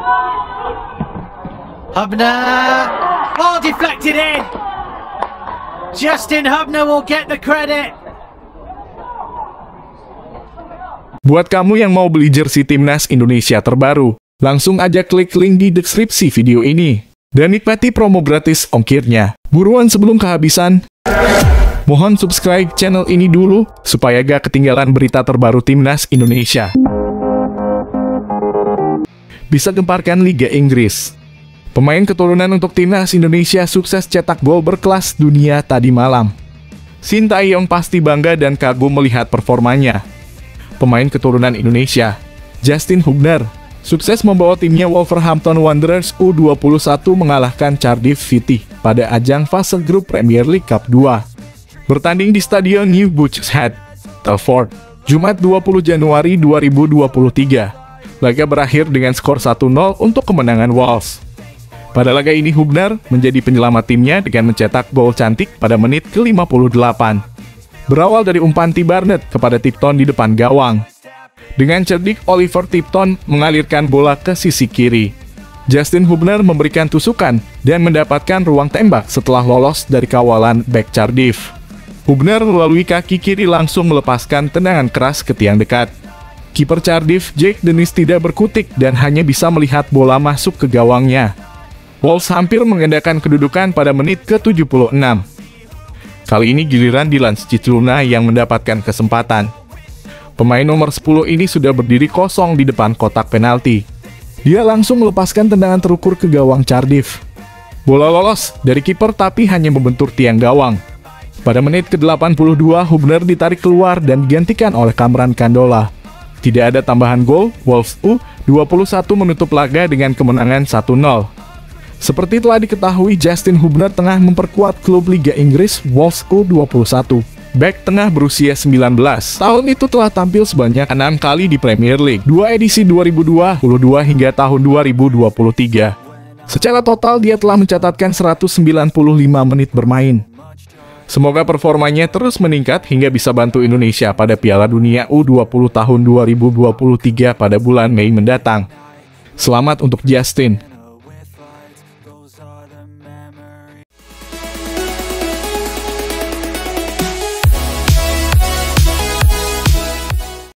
Hubner! Oh, deflected in! Justin Hubner will get the credit! Buat kamu yang mau beli jersey Timnas Indonesia terbaru, langsung aja klik link di deskripsi video ini. Dan nikmati promo gratis ongkirnya. Buruan sebelum kehabisan. Mohon subscribe channel ini dulu, supaya gak ketinggalan berita terbaru Timnas Indonesia. Bisa gemparkan Liga Inggris. Pemain keturunan untuk Timnas Indonesia sukses cetak gol berkelas dunia tadi malam. Sintayong pasti bangga dan kagum melihat performanya. Pemain keturunan Indonesia, Justin Hubner, sukses membawa timnya Wolverhampton Wanderers U21 mengalahkan Cardiff City pada ajang fase grup Premier League Cup 2. Bertanding di Stadion New Bucks-Head, Telford, Jumat 20 Januari 2023. Laga berakhir dengan skor 1-0 untuk kemenangan Wolves. Pada laga ini Hubner menjadi penyelamat timnya dengan mencetak gol cantik pada menit ke-58. Berawal dari umpan T. Barnett kepada Tipton di depan gawang. Dengan cerdik, Oliver Tipton mengalirkan bola ke sisi kiri. Justin Hubner memberikan tusukan dan mendapatkan ruang tembak setelah lolos dari kawalan bek Cardiff. Hubner melalui kaki kiri langsung melepaskan tendangan keras ke tiang dekat. Kiper Cardiff, Jake Dennis, tidak berkutik dan hanya bisa melihat bola masuk ke gawangnya. Wolves hampir menggandakan kedudukan pada menit ke-76. Kali ini giliran Dylan Schichluna yang mendapatkan kesempatan. Pemain nomor 10 ini sudah berdiri kosong di depan kotak penalti. Dia langsung melepaskan tendangan terukur ke gawang Cardiff. Bola lolos dari kiper tapi hanya membentur tiang gawang. Pada menit ke-82, Hubner ditarik keluar dan digantikan oleh Kamran Kandola. Tidak ada tambahan gol, Wolves U21 menutup laga dengan kemenangan 1-0. Seperti telah diketahui, Justin Hubner tengah memperkuat klub Liga Inggris Wolves U21. Bek tengah berusia 19 tahun itu telah tampil sebanyak 6 kali di Premier League, 2 edisi 2022 hingga tahun 2023. Secara total dia telah mencatatkan 195 menit bermain. Semoga performanya terus meningkat hingga bisa bantu Indonesia pada Piala Dunia U20 tahun 2023 pada bulan Mei mendatang. Selamat untuk Justin.